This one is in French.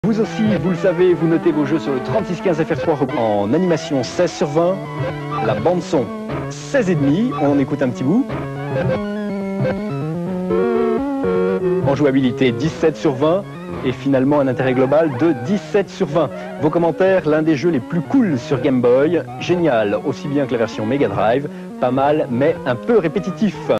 Vous aussi, vous le savez, vous notez vos jeux sur le 3615 FR3 en animation 16 sur 20. La bande son 16,5, on en écoute un petit bout. En jouabilité 17 sur 20 et finalement un intérêt global de 17 sur 20. Vos commentaires, l'un des jeux les plus cool sur Game Boy, génial, aussi bien que la version Mega Drive, pas mal mais un peu répétitif.